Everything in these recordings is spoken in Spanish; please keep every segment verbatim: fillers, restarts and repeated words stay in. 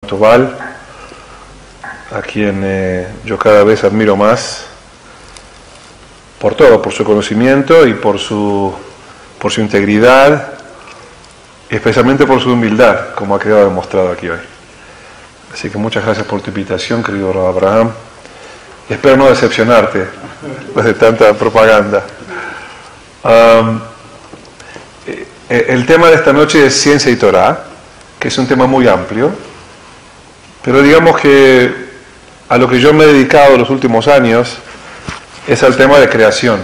Tobal, a quien eh, yo cada vez admiro más por todo, por su conocimiento y por su, por su integridad, y especialmente por su humildad, como ha quedado demostrado aquí hoy. Así que muchas gracias por tu invitación, querido Rav Abraham. Y espero no decepcionarte después de tanta propaganda. Um, el tema de esta noche es ciencia y Torah, que es un tema muy amplio, pero digamos que a lo que yo me he dedicado los últimos años es al tema de creación.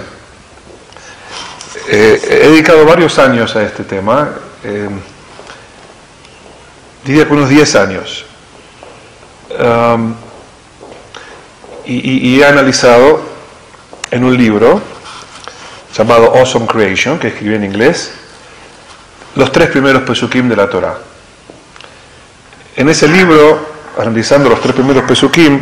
Eh, he dedicado varios años a este tema, eh, diría que unos diez años, um, y, y, y he analizado en un libro llamado Awesome Creation, que escribí en inglés, los tres primeros pesukim de la Torah. En ese libro, analizando los tres primeros pesukim,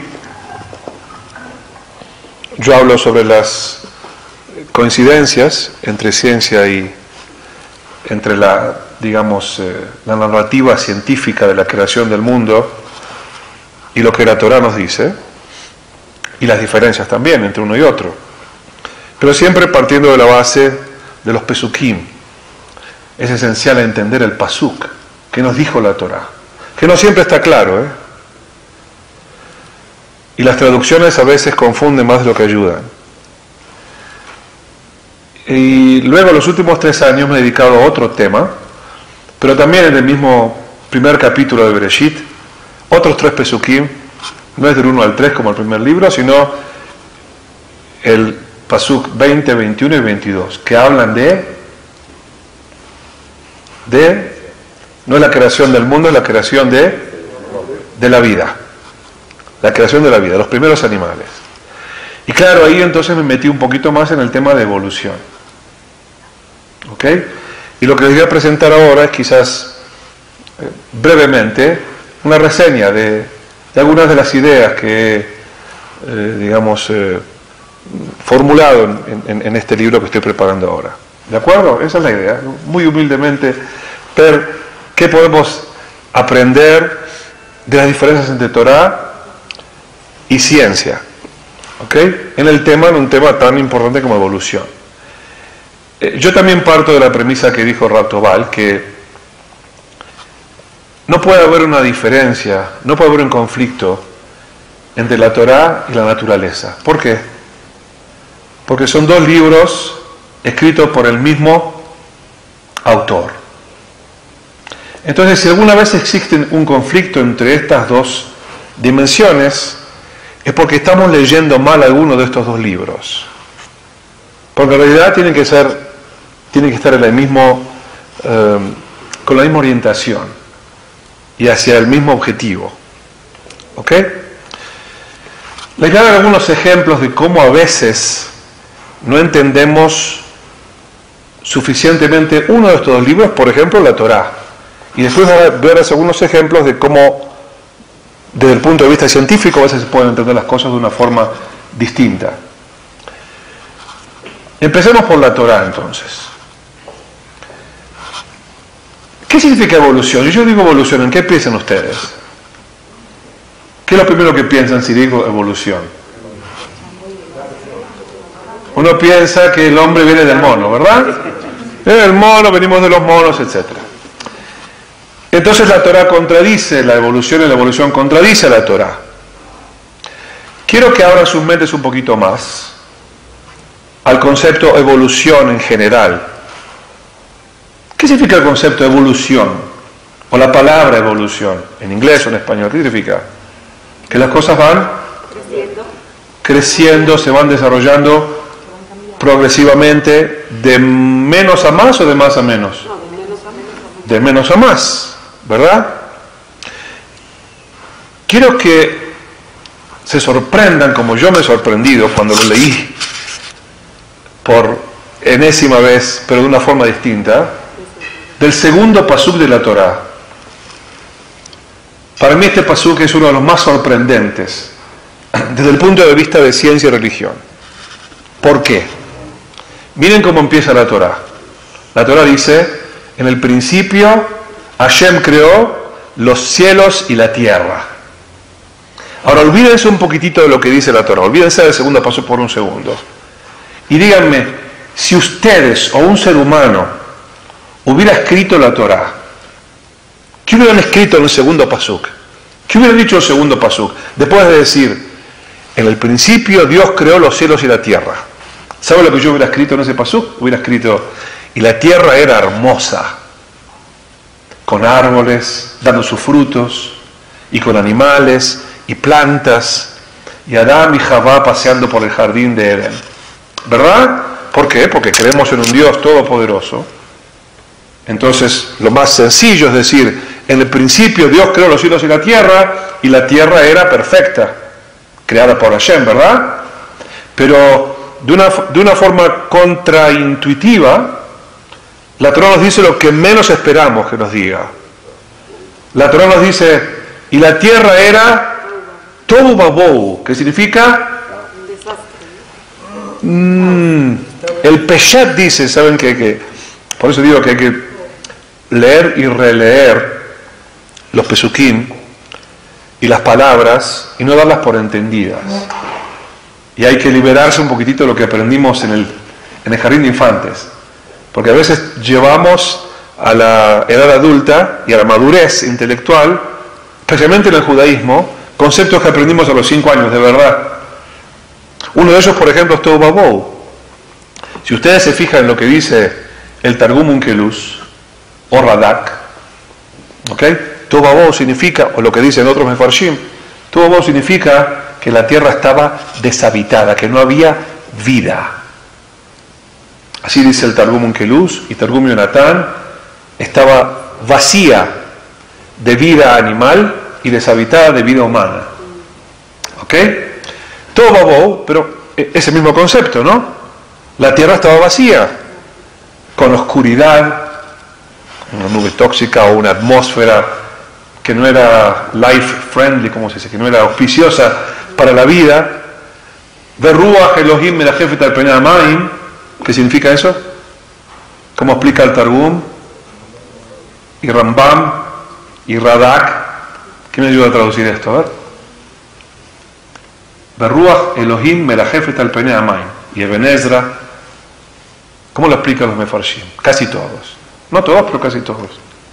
yo hablo sobre las coincidencias entre ciencia y entre la, digamos, eh, la narrativa científica de la creación del mundo y lo que la Torah nos dice, y las diferencias también entre uno y otro, pero siempre partiendo de la base de los pesukim. Es esencial entender el pasuk que nos dijo la Torah, que no siempre está claro, ¿eh? Y las traducciones a veces confunden más de lo que ayudan. Y luego, los últimos tres años, me he dedicado a otro tema, pero también en el mismo primer capítulo de Bereshit, otros tres pesukim, no es del uno al tres como el primer libro, sino el pasuk veinte, veintiuno y veintidós, que hablan de, de, no es la creación del mundo, es la creación de, de la vida. La creación de la vida, los primeros animales. Y claro, ahí entonces me metí un poquito más en el tema de evolución. ¿Ok? Y lo que les voy a presentar ahora es quizás eh, brevemente una reseña de, de algunas de las ideas que he, eh, digamos, eh, formulado en, en, en este libro que estoy preparando ahora. ¿De acuerdo? Esa es la idea. Muy humildemente, ver qué podemos aprender de las diferencias entre Torah y ciencia, ¿ok? En el tema, en un tema tan importante como evolución. Eh, yo también parto de la premisa que dijo Rav Tobal, que no puede haber una diferencia, no puede haber un conflicto entre la Torah y la naturaleza. ¿Por qué? Porque son dos libros escritos por el mismo autor. Entonces, si alguna vez existe un conflicto entre estas dos dimensiones, es porque estamos leyendo mal alguno de estos dos libros. Porque en realidad tienen que ser, tienen que estar en el mismo, eh, con la misma orientación y hacia el mismo objetivo. ¿Ok? Les voy a dar algunos ejemplos de cómo a veces no entendemos suficientemente uno de estos dos libros, por ejemplo, la Torah. Y después voy a ver algunos ejemplos de cómo, desde el punto de vista científico, a veces se pueden entender las cosas de una forma distinta. Empecemos por la Torah, entonces. ¿Qué significa evolución? Y yo digo evolución, ¿en qué piensan ustedes? ¿Qué es lo primero que piensan si digo evolución? Uno piensa que el hombre viene del mono, ¿verdad? Viene del mono, venimos de los monos, etcétera. Entonces la Torah contradice la evolución y la evolución contradice a la Torah. Quiero que abran sus mentes un poquito más al concepto evolución en general. ¿Qué significa el concepto evolución? O la palabra evolución, en inglés o en español, ¿qué significa? Que las cosas van creciendo, creciendo se van desarrollando progresivamente, de menos a más o de más a menos. De menos a más. ¿Verdad? Quiero que se sorprendan como yo me he sorprendido cuando lo leí por enésima vez, pero de una forma distinta, del segundo pasuk de la Torah. Para mí este pasuk es uno de los más sorprendentes desde el punto de vista de ciencia y religión. ¿Por qué? Miren cómo empieza la Torah. La Torah dice, en el principio Hashem creó los cielos y la tierra. Ahora olvídense un poquitito de lo que dice la Torá, olvídense del segundo paso por un segundo. Y díganme, si ustedes o un ser humano hubiera escrito la Torá, ¿qué hubieran escrito en el segundo pasuk? ¿Qué hubieran dicho el segundo pasuk? Después de decir, en el principio Dios creó los cielos y la tierra. ¿Sabe lo que yo hubiera escrito en ese pasuk? Hubiera escrito, y la tierra era hermosa, con árboles dando sus frutos, y con animales y plantas, y Adán y Javá paseando por el jardín de Edén. ¿Verdad? ¿Por qué? Porque creemos en un Dios todopoderoso. Entonces, lo más sencillo es decir, en el principio Dios creó los cielos y la tierra, y la tierra era perfecta, creada por Hashem, ¿verdad? Pero de una, de una forma contraintuitiva, la Torá nos dice lo que menos esperamos que nos diga. La Torá nos dice, y la tierra era tohu babou, que significa mm, el peshat dice, ¿saben qué? Que, por eso digo que hay que leer y releer los pesukim y las palabras y no darlas por entendidas. Y hay que liberarse un poquitito de lo que aprendimos en el, en el jardín de infantes. Porque a veces llevamos a la edad adulta y a la madurez intelectual, especialmente en el judaísmo, conceptos que aprendimos a los cinco años, de verdad. Uno de ellos, por ejemplo, es tohu babou. Si ustedes se fijan en lo que dice el Targum Onkelos, o Radak, ¿ok? Tohu babou significa, o lo que dicen otros mefarshim, tohu babou significa que la tierra estaba deshabitada, que no había vida. Así dice el Targum Onkelos, y Targum Yonatán, estaba vacía de vida animal y deshabitada de vida humana. ¿Ok? Tohu babou, pero ese mismo concepto, ¿no? La tierra estaba vacía, con oscuridad, una nube tóxica o una atmósfera que no era life friendly, como se dice, que no era auspiciosa para la vida. Veruach Elohim melachefet al penei hamayim. ¿Qué significa eso? ¿Cómo explica el Targum? Y Rambam y Radak. ¿Quién me ayuda a traducir esto? A ver. Veruach Elohim melachefet al penei hamayim. Y Eben Ezra. ¿Cómo lo explican los mefarshim? Casi todos. No todos, pero casi todos.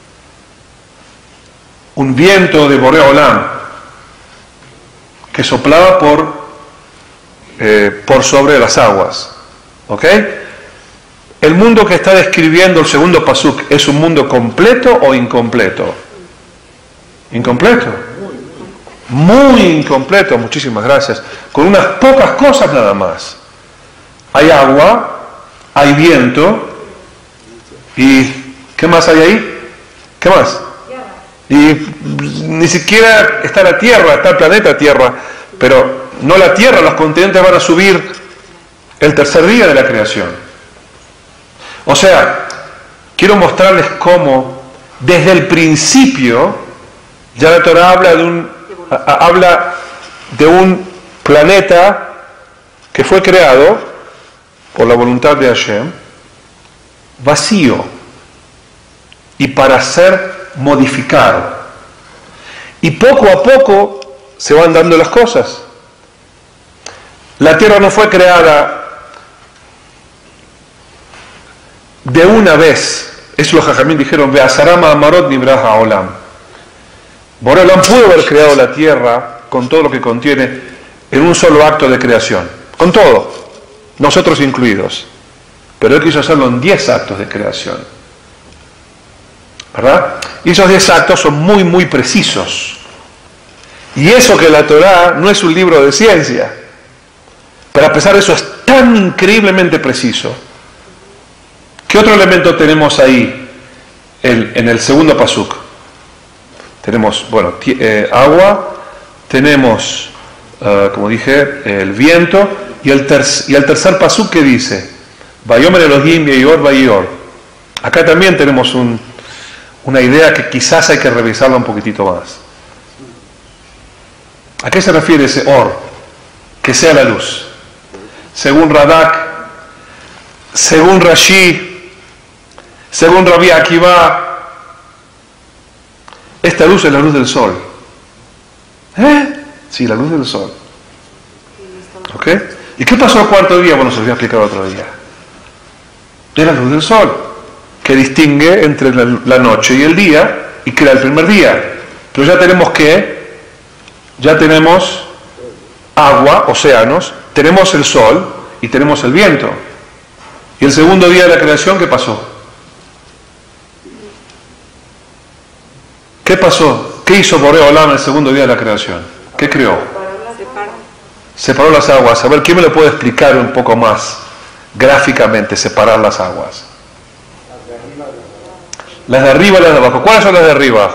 Un viento de Boré Olam que soplaba por, eh, por sobre las aguas. ¿Ok? El mundo que está describiendo el segundo pasuk, ¿es un mundo completo o incompleto? ¿Incompleto? Muy incompleto, muchísimas gracias. Con unas pocas cosas nada más. Hay agua, hay viento, y ¿qué más hay ahí? ¿Qué más? Y ni siquiera está la Tierra, está el planeta Tierra, pero no la Tierra, los continentes van a subir el tercer día de la creación. O sea, quiero mostrarles cómo desde el principio ya la Torá habla de un, a, habla de un planeta que fue creado por la voluntad de Hashem, vacío, y para ser modificado. Y poco a poco se van dando las cosas. La tierra no fue creada de una vez. Eso los jajamín dijeron, Be'asarama amarot nibraja olam. Boré Olam pudo haber creado la tierra con todo lo que contiene en un solo acto de creación. Con todo, nosotros incluidos. Pero él quiso hacerlo en diez actos de creación. ¿Verdad? Y esos diez actos son muy, muy precisos. Y eso que la Torá no es un libro de ciencia. Pero a pesar de eso es tan increíblemente preciso. ¿Qué otro elemento tenemos ahí el, en el segundo pasuk? Tenemos, bueno, eh, agua, tenemos, uh, como dije, el viento, y el, ter y el tercer pasuk que dice, Vayomer Elohim Yeyor Vayor. Acá también tenemos un, una idea que quizás hay que revisarla un poquitito más. ¿A qué se refiere ese or? Que sea la luz. Según Radak, según Rashi, según Rabbi Akiva, Esta luz es la luz del sol. ¿Eh? Sí, la luz del sol. ¿Ok? ¿Y qué pasó el cuarto día? Bueno, se lo voy a explicar otro día. Es la luz del sol, que distingue entre la, la noche y el día, y crea el primer día. Pero ya tenemos que, ya tenemos agua, océanos, tenemos el sol y tenemos el viento. Y el segundo día de la creación, ¿qué pasó? ¿Qué pasó? ¿Qué hizo Boré Olam el segundo día de la creación? ¿Qué creó? Separó las aguas. A ver, ¿quién me lo puede explicar un poco más gráficamente, separar las aguas? Las de arriba y las de abajo. ¿Cuáles son las de arriba?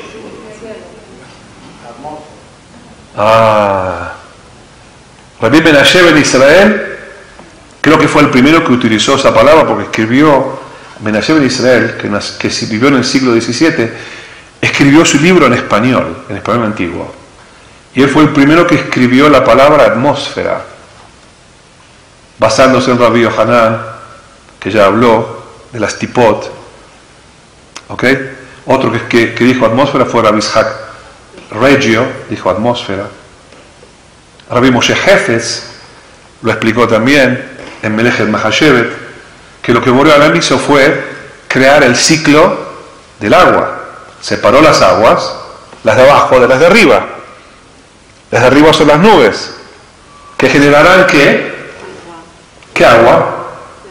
Ah, Rabbi Menashe ben Israel, creo que fue el primero que utilizó esa palabra, porque escribió, Menashe ben Israel, que, que vivió en el siglo diecisiete, escribió su libro en español, en español antiguo. Y él fue el primero que escribió la palabra atmósfera, basándose en Rabbi Yohanan, que ya habló de las tipot. ¿Ok? Otro que, que, que dijo atmósfera fue Rabbi Ishaq Reggio, dijo atmósfera. Rabbi Moshe Hefetz lo explicó también en Melechet Mahashevet, que lo que Boré Olam hizo fue crear el ciclo del agua. Separó las aguas, las de abajo de las de arriba. Las de arriba son las nubes, que generarán ¿qué? ¿Qué agua?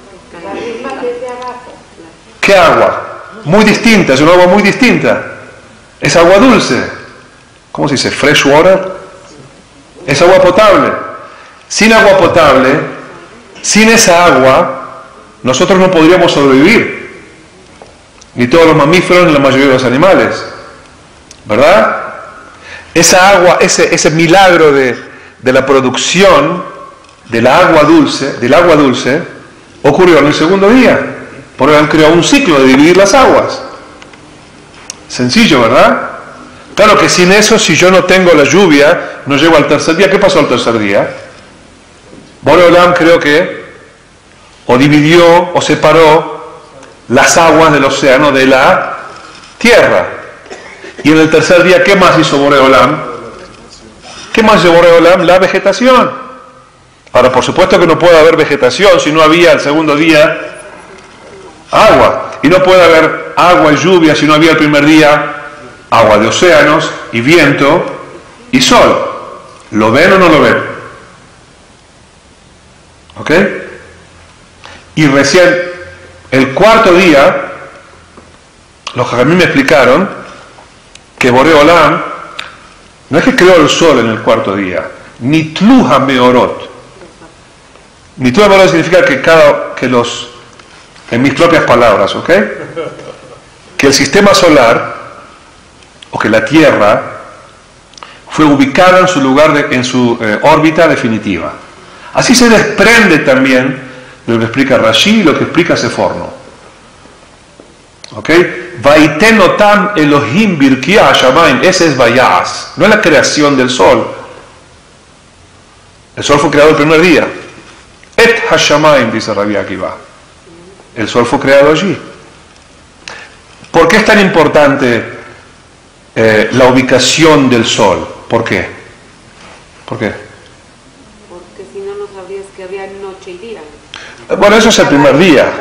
¿Qué agua? Muy distinta, es una agua muy distinta. Es agua dulce. ¿Cómo se dice? Fresh water. Es agua potable. Sin agua potable, sin esa agua, nosotros no podríamos sobrevivir. Ni todos los mamíferos, ni la mayoría de los animales. ¿Verdad? Esa agua, ese, ese milagro de, de la producción del agua dulce, del agua dulce, ocurrió en el segundo día. Porque han creado un ciclo de dividir las aguas. Sencillo, ¿verdad? Claro que sin eso, si yo no tengo la lluvia, no llego al tercer día. ¿Qué pasó al tercer día? Boré Olam creo que o dividió o separó las aguas del océano de la tierra. Y en el tercer día, ¿qué más hizo Boré Olam? ¿Qué más hizo Boré Olam? La vegetación. Ahora, por supuesto que no puede haber vegetación si no había el segundo día agua. Y no puede haber agua y lluvia si no había el primer día agua de océanos y viento y sol. ¿Lo ven o no lo ven? ¿Ok? Y recién el cuarto día, los Jajamim me explicaron que Boré Olam no es que creó el sol en el cuarto día, ni tluha meorot. Ni tluha meorot significa que cada, que los, en mis propias palabras, ¿ok? Que el sistema solar, o que la Tierra, fue ubicada en su lugar, de, en su eh, órbita definitiva. Así se desprende también de lo que explica Rashi y lo que explica Seforno. ¿Ok? Vaitenotam Elohim birkia hashamayim, ese es Vayas, no es la creación del sol. El sol fue creado el primer día. Et hashamayim, dice Rabbi Akiva. El sol fue creado allí. ¿Por qué es tan importante eh, la ubicación del sol? ¿Por qué? ¿Por qué? Porque si no, no sabrías que había noche y día. Bueno, eso es el primer día.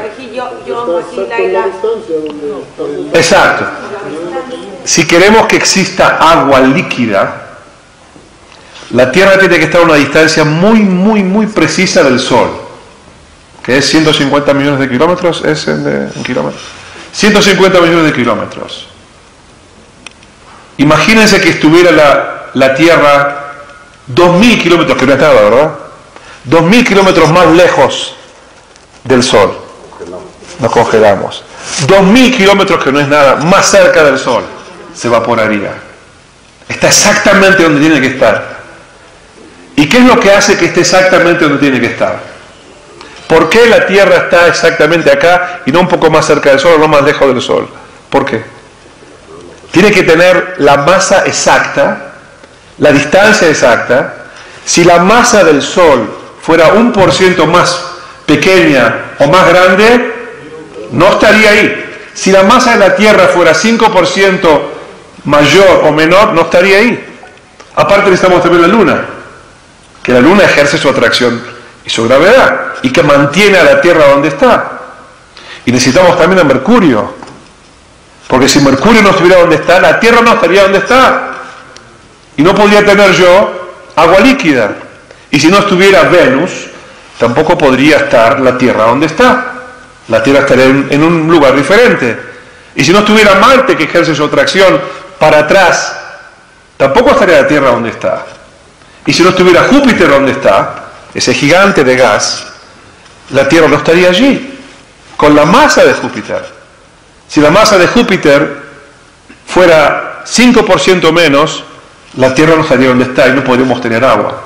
Exacto. Si queremos que exista agua líquida, la Tierra tiene que estar a una distancia muy, muy, muy precisa del Sol, que es ciento cincuenta millones de kilómetros, es en, de, en kilómetros. ciento cincuenta millones de kilómetros. Imagínense que estuviera la, la Tierra dos mil kilómetros, que no es nada, ¿verdad? dos mil kilómetros más lejos del Sol. Nos congelamos. dos mil kilómetros, que no es nada, más cerca del Sol, se evaporaría. Está exactamente donde tiene que estar. ¿Y qué es lo que hace que esté exactamente donde tiene que estar? ¿Por qué la Tierra está exactamente acá y no un poco más cerca del Sol o no más lejos del Sol? ¿Por qué? Tiene que tener la masa exacta, la distancia exacta. Si la masa del Sol fuera un por ciento más pequeña o más grande, no estaría ahí. Si la masa de la Tierra fuera cinco por ciento mayor o menor no estaría ahí. Aparte necesitamos también la luna, que la luna ejerce su atracción y su gravedad, y que mantiene a la Tierra donde está. Y necesitamos también a Mercurio, porque si Mercurio no estuviera donde está, la Tierra no estaría donde está. Y no podría tener yo agua líquida. Y si no estuviera Venus, tampoco podría estar la Tierra donde está. La Tierra estaría en, en un lugar diferente. Y si no estuviera Marte, que ejerce su atracción para atrás, tampoco estaría la Tierra donde está. Y si no estuviera Júpiter donde está, ese gigante de gas, la Tierra no estaría allí, con la masa de Júpiter. Si la masa de Júpiter fuera cinco por ciento menos, la Tierra no estaría donde está y no podríamos tener agua.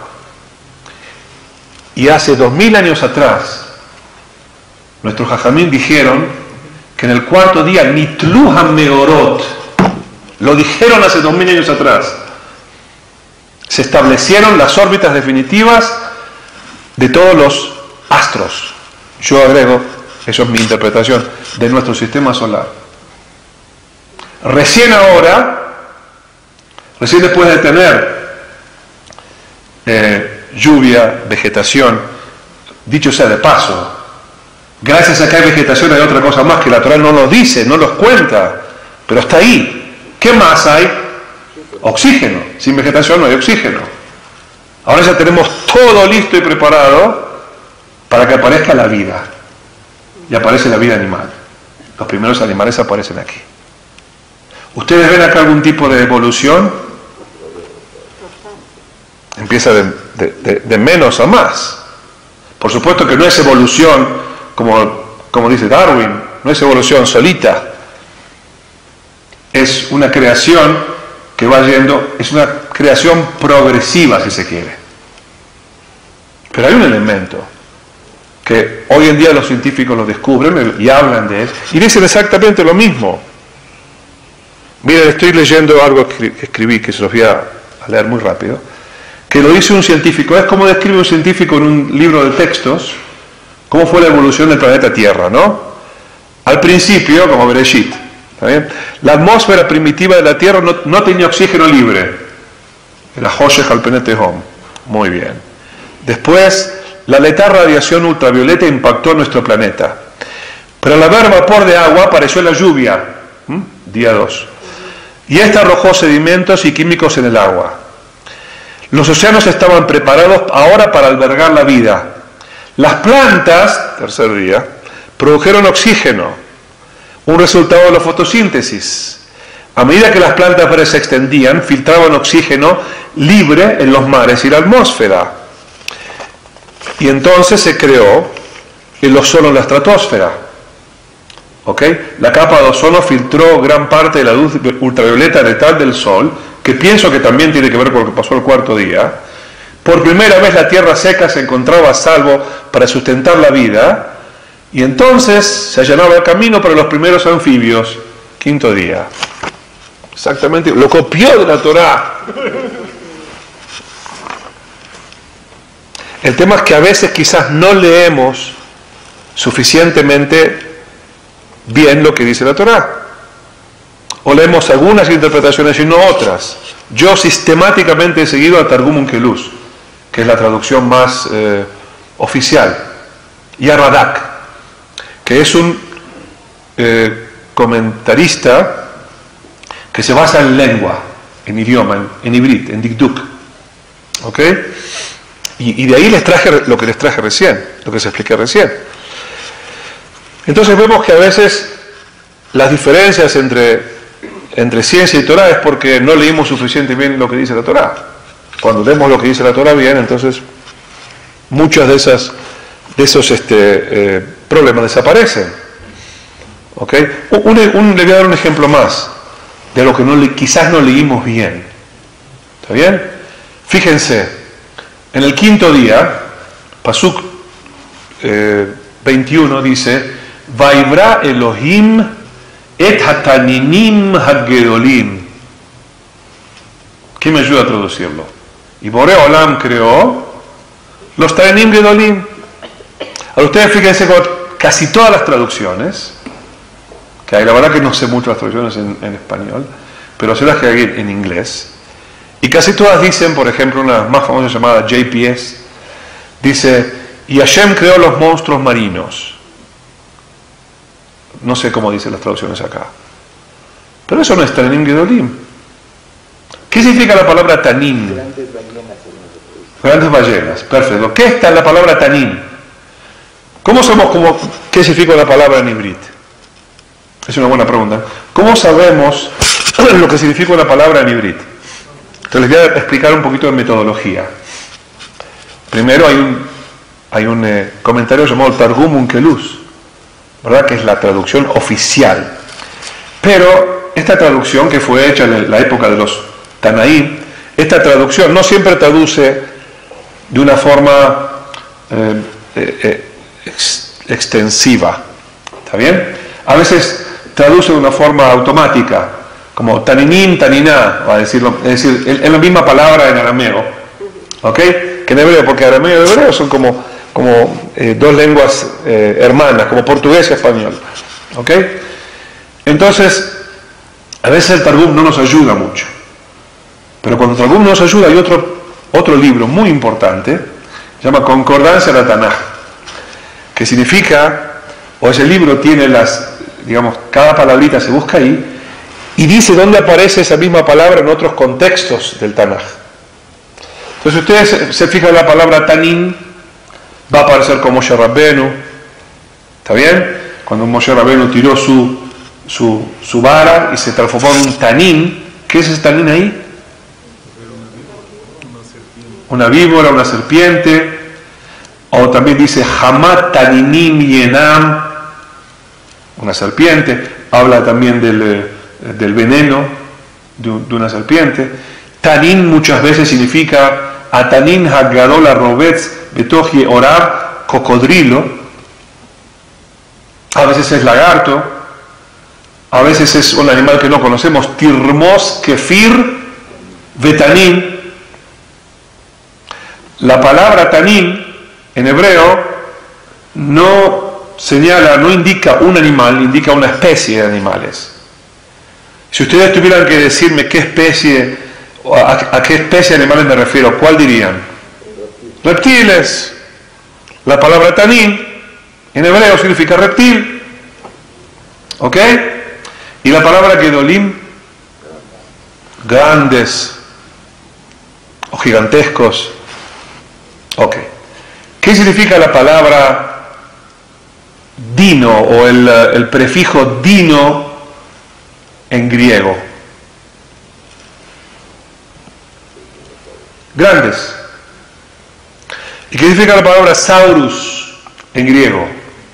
Y hace dos mil años atrás, nuestros jajamín dijeron que en el cuarto día, Nitluha Meorot, lo dijeron hace dos mil años atrás, se establecieron las órbitas definitivas de todos los astros. Yo agrego, eso es mi interpretación, de nuestro sistema solar. Recién ahora, recién después de tener eh, lluvia, vegetación, dicho sea de paso, gracias a que hay vegetación hay otra cosa más que la Torá no nos dice, no nos cuenta, pero está ahí. ¿Qué más hay? Oxígeno. Sin vegetación no hay oxígeno. Ahora ya tenemos todo listo y preparado para que aparezca la vida. Y aparece la vida animal. Los primeros animales aparecen aquí. ¿Ustedes ven acá algún tipo de evolución? Empieza de, de, de, de menos a más. Por supuesto que no es evolución, como, como dice Darwin, no es evolución solita. Es una creación que va yendo, es una creación progresiva, si se quiere. Pero hay un elemento que hoy en día los científicos lo descubren y hablan de él, y dicen exactamente lo mismo. Miren, estoy leyendo algo que escribí, que se los voy a leer muy rápido, que lo dice un científico. Es como describe un científico en un libro de textos, cómo fue la evolución del planeta Tierra, ¿no? Al principio, como Bereshit, ¿está bien? La atmósfera primitiva de la Tierra no, no tenía oxígeno libre. Era Hoshech al Penete Hom. Muy bien. Después, la letal radiación ultravioleta impactó en nuestro planeta. Pero al haber vapor de agua apareció la lluvia, ¿Mm? día dos. Y esta arrojó sedimentos y químicos en el agua. Los océanos estaban preparados ahora para albergar la vida. Las plantas, tercer día, produjeron oxígeno, un resultado de la fotosíntesis. A medida que las plantas verdes se extendían, filtraban oxígeno libre en los mares y la atmósfera. Y entonces se creó el ozono en la estratosfera. ¿Okay? La capa de ozono filtró gran parte de la luz ultravioleta letal del Sol, que pienso que también tiene que ver con lo que pasó el cuarto día. Por primera vez la tierra seca se encontraba a salvo para sustentar la vida, y entonces se allanaba el camino para los primeros anfibios. Quinto día. Exactamente, lo copió de la Torá. El tema es que a veces quizás no leemos suficientemente bien lo que dice la Torá. O leemos algunas interpretaciones y no otras. Yo sistemáticamente he seguido al Targum Onkelos, que es la traducción más eh, oficial, y a Radak, que es un eh, comentarista que se basa en lengua, en idioma, en, en ibrit, en dikduk. ¿Ok? Y, y de ahí les traje lo que les traje recién, lo que les expliqué recién. Entonces vemos que a veces las diferencias entre, entre ciencia y Torah es porque no leímos suficientemente bien lo que dice la Torah. Cuando leemos lo que dice la Torah bien, entonces muchos de, esas, de esos este, eh, problemas desaparecen. ¿Ok? Un, un, le voy a dar un ejemplo más de lo que no le, quizás no leímos bien. ¿Está bien? Fíjense, en el quinto día, Pasuk eh, veintiuno dice: Vaibra Elohim et hataninim hagedolim. ¿Quién me ayuda a traducirlo? Y Boré Olam creó los Taninim Gedolim. Ahora ustedes fíjense con casi todas las traducciones, que hay, la verdad que no sé mucho las traducciones en, en español, pero se las que hay en inglés. Y casi todas dicen, por ejemplo, una más famosa llamada J P S, dice, y Hashem creó los monstruos marinos. No sé cómo dicen las traducciones acá. Pero eso no es Tanim Gedolim. ¿Qué significa la palabra Tanim? Grandes ballenas. Grandes ballenas, perfecto. ¿Qué está en la palabra Tanim? ¿Cómo sabemos cómo, qué significa la palabra en Ibrit? Es una buena pregunta. ¿Cómo sabemos lo que significa una palabra en Ibrit? Entonces les voy a explicar un poquito de metodología. Primero hay un, hay un eh, comentario llamado Targum Unkeluz, ¿verdad? Que es la traducción oficial. Pero esta traducción que fue hecha en la época de los Tanaim, esta traducción no siempre traduce de una forma eh, eh, eh, ex, extensiva. ¿Está bien? A veces traduce de una forma automática, como taninim, taniná, va a decirlo, es decir, es la misma palabra en arameo, ¿ok? Que en hebreo, porque arameo y hebreo son como, como eh, dos lenguas eh, hermanas, como portugués y español, ¿ok? Entonces, a veces el Targum no nos ayuda mucho, pero cuando el Targum nos ayuda hay otro, otro libro muy importante, se llama Concordancia de la Tanaj, que significa, o ese libro tiene las, digamos, cada palabrita se busca ahí, y dice dónde aparece esa misma palabra en otros contextos del Tanaj. Entonces ustedes se, se fijan en la palabra Tanim, va a aparecer como Moshe Rabbenu, ¿está bien? Cuando Moshe Rabbenu tiró su, su, su vara y se transformó en un Tanim, ¿qué es ese Tanim ahí? Una víbora, una serpiente, o también dice Hamat Taninim Yenam, una serpiente, habla también del, del veneno de, de una serpiente. Tanin muchas veces significa Atanin Haggadol Arrobetz Betoji Orab, cocodrilo, a veces es lagarto, a veces es un animal que no conocemos, Tirmos Kefir Betanin. La palabra Tanin en hebreo no señala, no indica un animal, indica una especie de animales. Si ustedes tuvieran que decirme qué especie, a, a qué especie de animales me refiero, ¿cuál dirían? Reptiles. La palabra tanin en hebreo significa reptil. ¿Ok? Y la palabra gedolim, grandes o gigantescos. Ok. ¿Qué significa la palabra dino o el, el prefijo dino en griego? Grandes. ¿Y qué significa la palabra saurus en griego?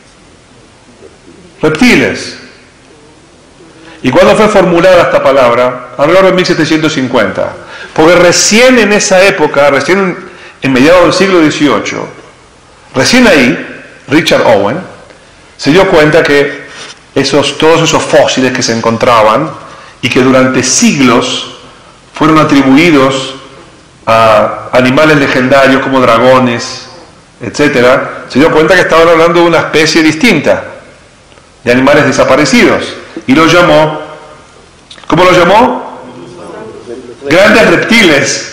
Reptiles. ¿Y cuándo fue formulada esta palabra? Alrededor de mil setecientos cincuenta. Porque recién en esa época, recién en mediados del siglo dieciocho, recién ahí, Richard Owen se dio cuenta que esos, todos esos fósiles que se encontraban y que durante siglos fueron atribuidos a animales legendarios como dragones, etcétera, se dio cuenta que estaban hablando de una especie distinta, de animales desaparecidos, y lo llamó, ¿cómo lo llamó? Grandes reptiles.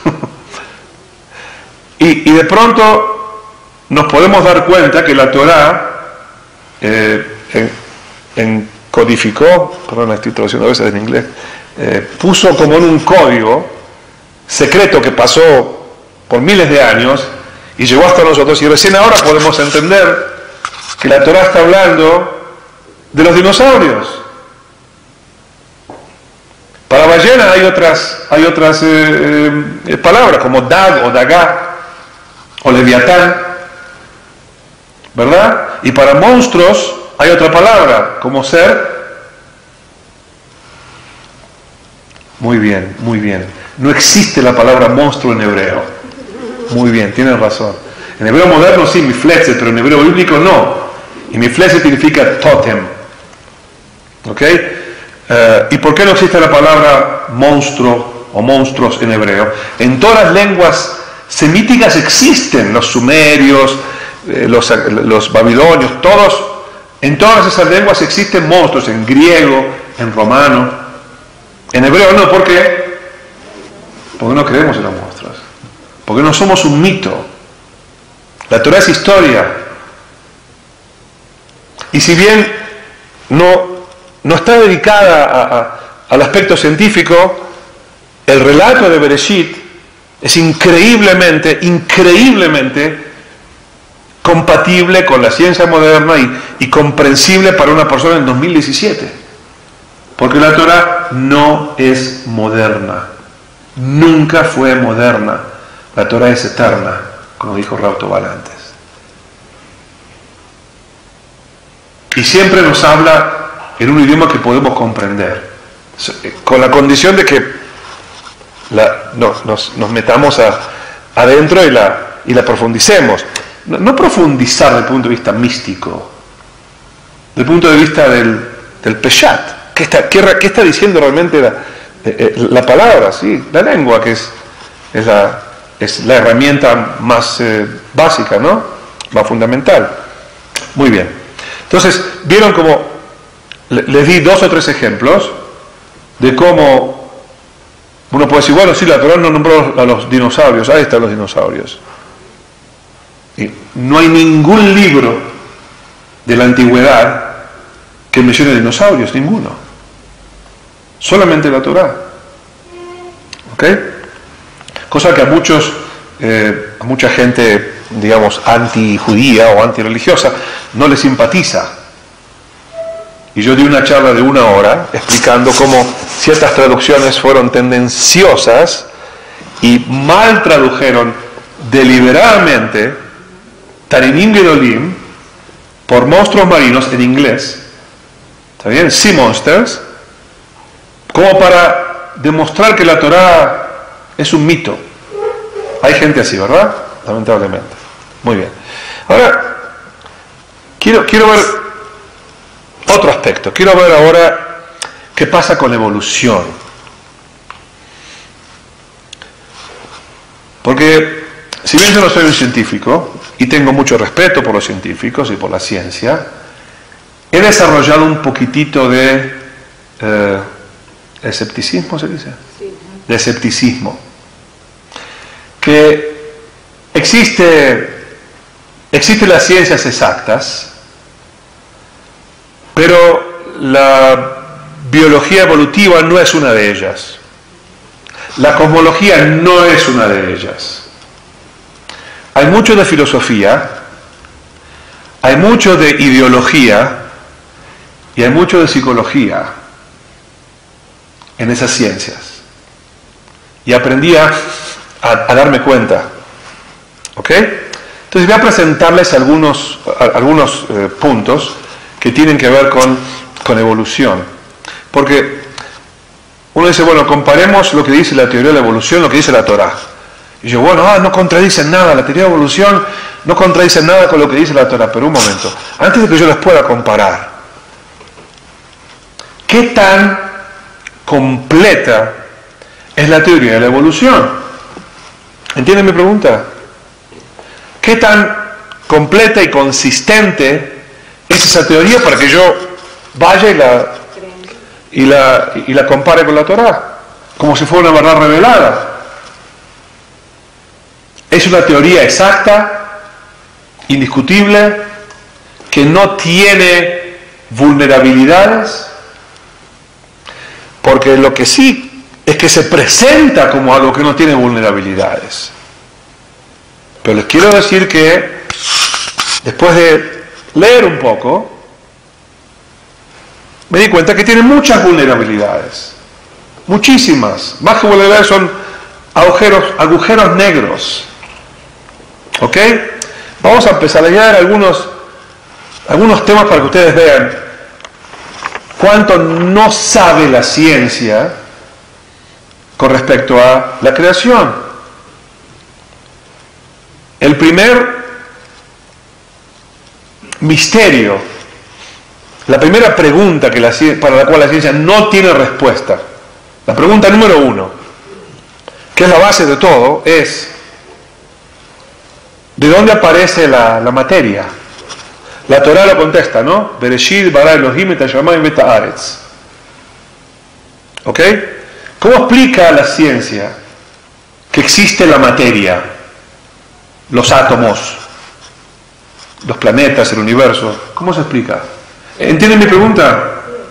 y, y de pronto nos podemos dar cuenta que la Torá eh, en, en codificó, perdón, estoy traduciendo a veces en inglés, eh, puso como en un código secreto que pasó por miles de años y llegó hasta nosotros, y recién ahora podemos entender que la Torá está hablando de los dinosaurios. Para ballena hay otras, hay otras eh, eh, palabras como dag o dagá o leviatán, ¿verdad? Y para monstruos hay otra palabra como ser. Muy bien, muy bien. No existe la palabra monstruo en hebreo. Muy bien, tienes razón. En hebreo moderno sí, mifleset, pero en hebreo bíblico no. Y mifleset significa tótem. ¿Ok? Uh, ¿Y por qué no existe la palabra monstruo o monstruos en hebreo? En todas las lenguas semíticas existen, los sumerios, eh, los, los babilonios, todos, en todas esas lenguas existen monstruos, en griego, en romano. En hebreo no, ¿por qué? Porque no creemos en los monstruos. Porque no somos un mito. La Torah es historia. Y si bien no, no está dedicada a, a, al aspecto científico, el relato de Bereshit es increíblemente, increíblemente compatible con la ciencia moderna y, y comprensible para una persona en dos mil diecisiete. Porque la Torah no es moderna. Nunca fue moderna. La Torah es eterna, como dijo Rav Tobal antes. Y siempre nos habla en un idioma que podemos comprender, con la condición de que la, no, nos, nos metamos a, adentro y la, y la profundicemos. No, no profundizar desde el punto de vista místico, desde el punto de vista del, del peshat. ¿Qué está, qué, qué está diciendo realmente la, eh, la palabra? ¿Sí? La lengua, que es, es, la, es la herramienta más eh, básica, ¿no? Más fundamental. Muy bien. Entonces, vieron como les di dos o tres ejemplos de cómo uno puede decir, bueno, sí, la Torah no nombró a los dinosaurios, ahí están los dinosaurios. Y no hay ningún libro de la antigüedad que mencione dinosaurios, ninguno. Solamente la Torah. ¿Ok? Cosa que a muchos, eh, a mucha gente, digamos, anti-judía o anti-religiosa, no les simpatiza. Y yo di una charla de una hora explicando cómo ciertas traducciones fueron tendenciosas y mal tradujeron deliberadamente Tarinim Gedolim por monstruos marinos en inglés, ¿está bien? Sea Monsters, como para demostrar que la Torah es un mito. Hay gente así, ¿verdad? Lamentablemente. Muy bien. Ahora, quiero, quiero ver otro aspecto. Quiero ver ahora qué pasa con la evolución. Porque, si bien yo no soy un científico, y tengo mucho respeto por los científicos y por la ciencia, he desarrollado un poquitito de eh, escepticismo, ¿se dice? Sí. De escepticismo. Que existe, existen las ciencias exactas, pero la biología evolutiva no es una de ellas. La cosmología no es una de ellas. Hay mucho de filosofía, hay mucho de ideología y hay mucho de psicología en esas ciencias. Y aprendí a, a, a darme cuenta. ¿Ok? Entonces voy a presentarles algunos, a, algunos eh, puntos que tienen que ver con, con evolución. Porque uno dice, bueno, comparemos lo que dice la teoría de la evolución, lo que dice la Torá. Y yo, bueno, ah, no contradicen nada, la teoría de evolución no contradice nada con lo que dice la Torá. Pero un momento, antes de que yo les pueda comparar, ¿qué tan completa es la teoría de la evolución? ¿Entienden mi pregunta? ¿Qué tan completa y consistente es esa teoría para que yo vaya y la, y la, y la compare con la Torá? Como si fuera una verdad revelada. Es una teoría exacta, indiscutible, que no tiene vulnerabilidades, porque lo que sí es que se presenta como algo que no tiene vulnerabilidades. Pero les quiero decir que después de leer un poco, me di cuenta que tiene muchas vulnerabilidades, muchísimas. Más que vulnerabilidades son agujeros, agujeros negros. ¿Ok? Vamos a empezar a leer algunos, algunos temas para que ustedes vean cuánto no sabe la ciencia con respecto a la creación. El primer misterio, la primera pregunta que la, para la cual la ciencia no tiene respuesta, la pregunta número uno, que es la base de todo, es ¿de dónde aparece la, la materia? La Torá lo contesta, ¿no? Bereshit bara Elohim et hashamayim et haaretz. ¿Ok? ¿Cómo explica la ciencia que existe la materia, los átomos, los planetas, el universo? ¿Cómo se explica? ¿Entienden mi pregunta?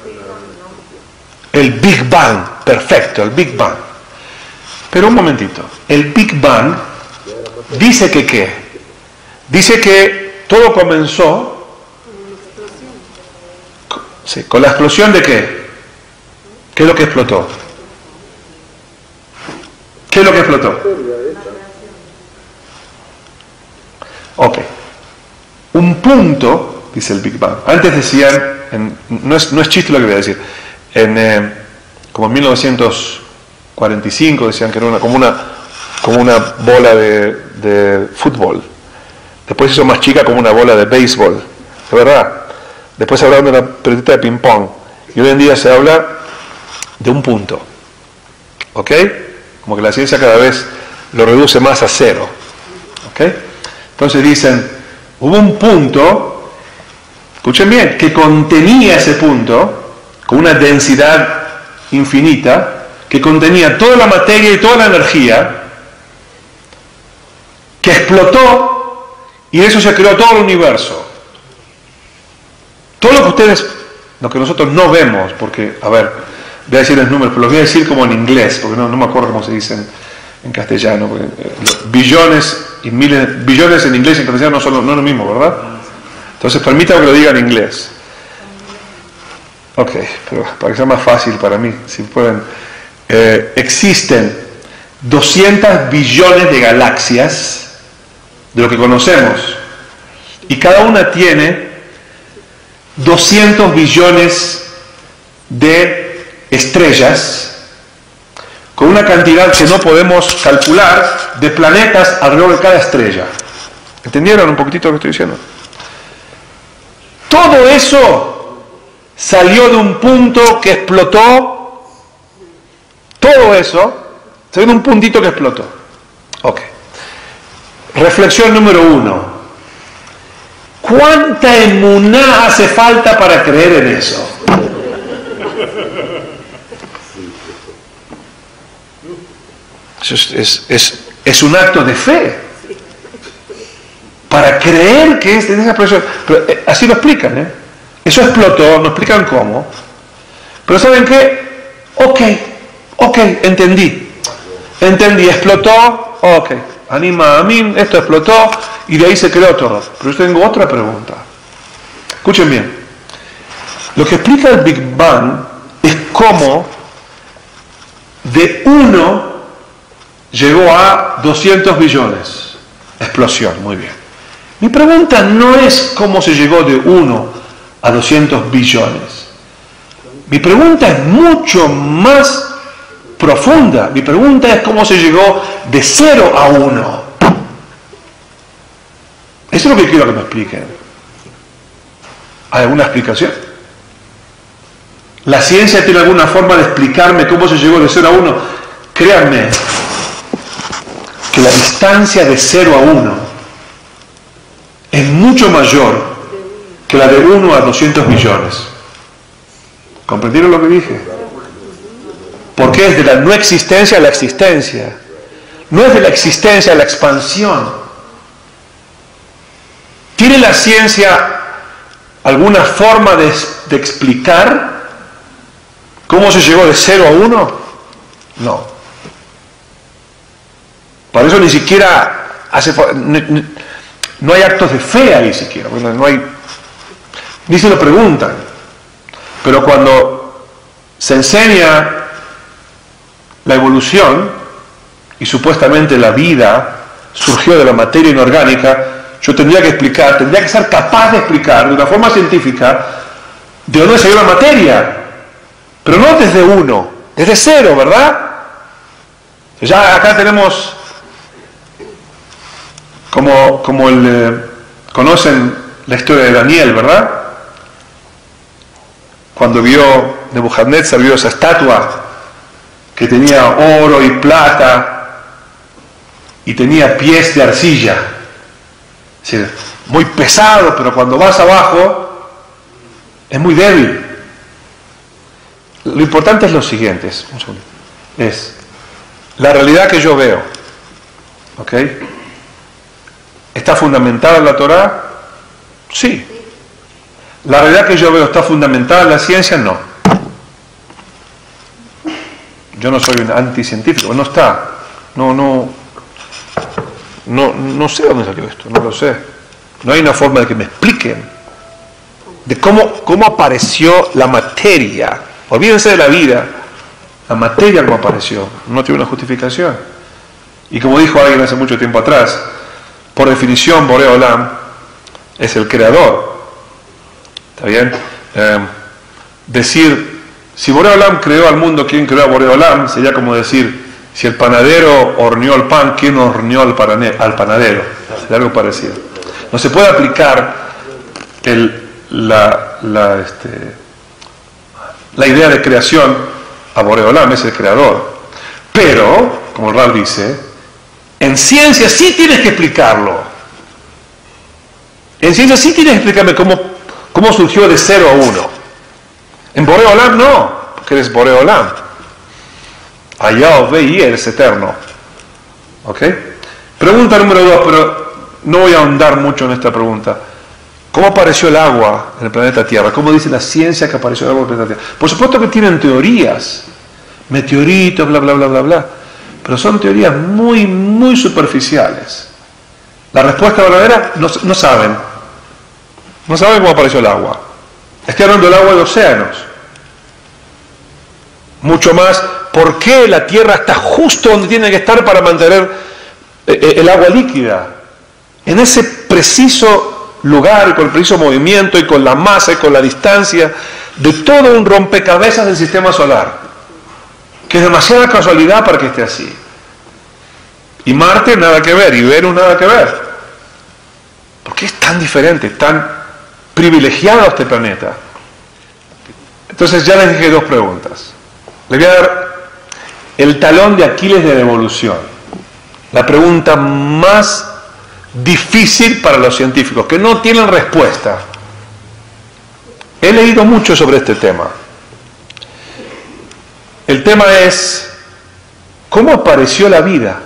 El Big Bang, perfecto, el Big Bang. Pero un momentito, el Big Bang dice que ¿qué? Dice que todo comenzó sí, con la explosión de ¿qué? ¿Qué es lo que explotó? ¿Qué es lo que explotó? Ok. Un punto, dice el Big Bang. Antes decían, en, no, es, no es chiste lo que voy a decir, en, eh, como en mil novecientos cuarenta y cinco decían que era una, como, una, como una bola de, de fútbol. Después hizo más chica como una bola de béisbol. ¿De verdad? Después se hablaron de una pelotita de ping-pong. Y hoy en día se habla de un punto. ¿Ok? Como que la ciencia cada vez lo reduce más a cero. ¿Ok? Entonces dicen, hubo un punto, escuchen bien, que contenía ese punto, con una densidad infinita, que contenía toda la materia y toda la energía, que explotó, y de eso se creó todo el universo. Todo lo que ustedes, lo que nosotros no vemos, porque, a ver, voy a decir los números, pero los voy a decir como en inglés, porque no, no me acuerdo cómo se dicen en castellano, porque, eh, billones y miles, billones en inglés y en castellano no son no es lo mismo, ¿verdad? Entonces permítame que lo diga en inglés. Ok, pero para que sea más fácil para mí, si pueden. Eh, existen doscientos billones de galaxias de lo que conocemos, y cada una tiene doscientos billones de estrellas, con una cantidad que no podemos calcular de planetas alrededor de cada estrella. ¿Entendieron un poquitito lo que estoy diciendo? Todo eso salió de un punto que explotó. Todo eso salió de un puntito que explotó. Ok. Reflexión número uno. ¿Cuánta emuná hace falta para creer en eso? Eso es, es, es, es un acto de fe. Para creer que es en esa presión. Pero, eh, así lo explican, ¿eh? Eso explotó, no explican cómo. Pero ¿saben qué? Ok, ok, entendí. Entendí, explotó, ok. Anima a mí, esto explotó y de ahí se creó todo. Pero yo tengo otra pregunta. Escuchen bien. Lo que explica el Big Bang es cómo de uno llegó a doscientos billones. Explosión, muy bien. Mi pregunta no es cómo se llegó de uno a doscientos billones. Mi pregunta es mucho más profunda. Mi pregunta es cómo se llegó de cero a uno. Eso es lo que quiero que me expliquen. ¿Hay alguna explicación? ¿La ciencia tiene alguna forma de explicarme cómo se llegó de cero a uno? Créanme que la distancia de cero a uno es mucho mayor que la de uno a doscientos billones. ¿Comprendieron lo que dije? Porque es de la no existencia a la existencia. No es de la existencia a la expansión. ¿Tiene la ciencia alguna forma de, de explicar cómo se llegó de cero a uno? No. Para eso ni siquiera hace, no hay actos de fe ahí siquiera. Bueno, no hay, ni se lo preguntan. Pero cuando se enseña la evolución y supuestamente la vida surgió de la materia inorgánica, yo tendría que explicar, tendría que ser capaz de explicar de una forma científica de dónde salió la materia, pero no desde uno, desde cero, ¿verdad? Ya acá tenemos, como, como el, eh, conocen la historia de Daniel, ¿verdad? Cuando vio Nebuchadnezzar, vio esa estatua que tenía oro y plata y tenía pies de arcilla. Es decir, muy pesado, pero cuando vas abajo es muy débil. Lo importante es lo siguiente. Un segundo. es la realidad que yo veo, ¿ok? ¿Está fundamentada en la Torá? Sí. ¿La realidad que yo veo está fundamentada en la ciencia? No. Yo no soy un anticientífico, no está. No, no, no, no sé dónde salió esto, no lo sé. No hay una forma de que me expliquen de cómo, cómo apareció la materia. Olvídense de la vida, la materia como apareció, no tiene una justificación. Y como dijo alguien hace mucho tiempo atrás, por definición Boré Olam es el creador. ¿Está bien? Eh, decir, si Boré Olam creó al mundo, ¿quién creó a Boré Olam? Sería como decir, si el panadero horneó el pan, ¿quién horneó al panadero? Sería algo parecido. No se puede aplicar el, la, la, este, la idea de creación a Boré Olam, es el creador. Pero, como Rab dice, en ciencia sí tienes que explicarlo. En ciencia sí tienes que explicarme cómo, cómo surgió de cero a uno. En Boré Olam no, porque eres Boré Olam. Allá os ve y eres eterno. ¿Ok? Pregunta número dos, pero no voy a ahondar mucho en esta pregunta. ¿Cómo apareció el agua en el planeta Tierra? ¿Cómo dice la ciencia que apareció el agua en el planeta Tierra? Por supuesto que tienen teorías, meteoritos, bla, bla, bla, bla, bla, pero son teorías muy, muy superficiales. La respuesta verdadera, no, no saben. No saben cómo apareció el agua. Estoy hablando del agua de océanos. Mucho más, ¿por qué la Tierra está justo donde tiene que estar para mantener el agua líquida? En ese preciso lugar, y con el preciso movimiento, y con la masa, y con la distancia, de todo un rompecabezas del sistema solar, que es demasiada casualidad para que esté así. Y Marte nada que ver, y Venus nada que ver. ¿Por qué es tan diferente, tan privilegiado este planeta? Entonces ya les dije dos preguntas. Les voy a dar el talón de Aquiles de la evolución. La pregunta más difícil para los científicos, que no tienen respuesta. He leído mucho sobre este tema. El tema es, ¿cómo apareció la vida?